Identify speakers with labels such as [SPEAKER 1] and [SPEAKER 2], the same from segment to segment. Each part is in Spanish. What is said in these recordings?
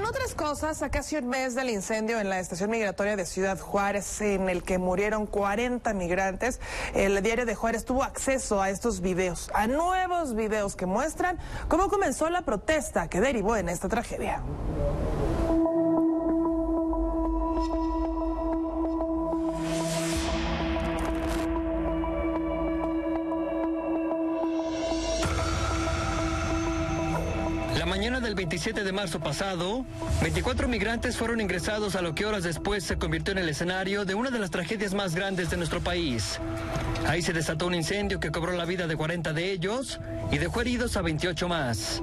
[SPEAKER 1] otras cosas, a casi un mes del incendio en la estación migratoria de Ciudad Juárez, en el que murieron 40 migrantes, el diario de Juárez tuvo acceso a estos videos, a nuevos videos que muestran cómo comenzó la protesta que derivó en esta tragedia.
[SPEAKER 2] La mañana del 27 de marzo pasado, 24 migrantes fueron ingresados a lo que horas después se convirtió en el escenario de una de las tragedias más grandes de nuestro país. Ahí se desató un incendio que cobró la vida de 40 de ellos y dejó heridos a 28 más.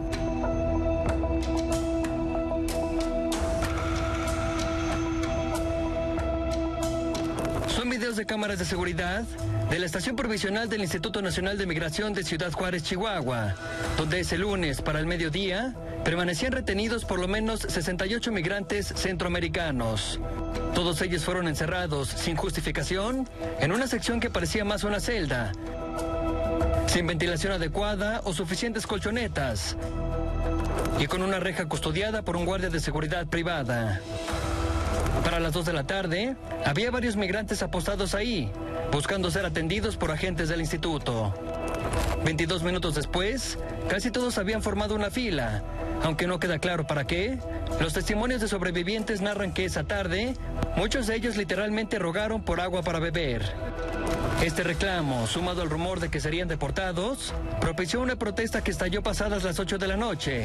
[SPEAKER 2] Son videos de cámaras de seguridad de la estación provisional del Instituto Nacional de Migración de Ciudad Juárez, Chihuahua, donde ese lunes, para el mediodía, permanecían retenidos por lo menos 68 migrantes centroamericanos. Todos ellos fueron encerrados, sin justificación, en una sección que parecía más una celda, sin ventilación adecuada o suficientes colchonetas, y con una reja custodiada por un guardia de seguridad privada. Para las 2 de la tarde, había varios migrantes apostados ahí, buscando ser atendidos por agentes del instituto. 22 minutos después, casi todos habían formado una fila, aunque no queda claro para qué. Los testimonios de sobrevivientes narran que esa tarde, muchos de ellos literalmente rogaron por agua para beber. Este reclamo, sumado al rumor de que serían deportados, propició una protesta que estalló pasadas las 8 de la noche.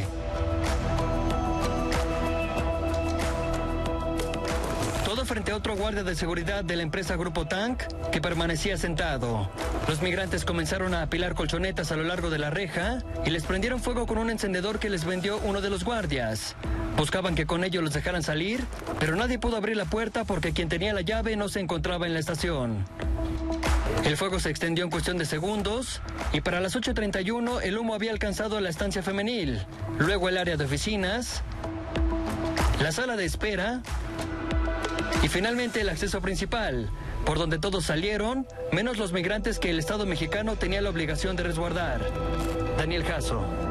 [SPEAKER 2] Todo frente a otro guardia de seguridad de la empresa Grupo Tank que permanecía sentado. Los migrantes comenzaron a apilar colchonetas a lo largo de la reja y les prendieron fuego con un encendedor que les vendió uno de los guardias. Buscaban que con ello los dejaran salir, pero nadie pudo abrir la puerta porque quien tenía la llave no se encontraba en la estación. El fuego se extendió en cuestión de segundos y para las 8:31 el humo había alcanzado la estancia femenil, luego el área de oficinas, la sala de espera y finalmente el acceso principal, por donde todos salieron, menos los migrantes que el Estado mexicano tenía la obligación de resguardar. Daniel Jasso.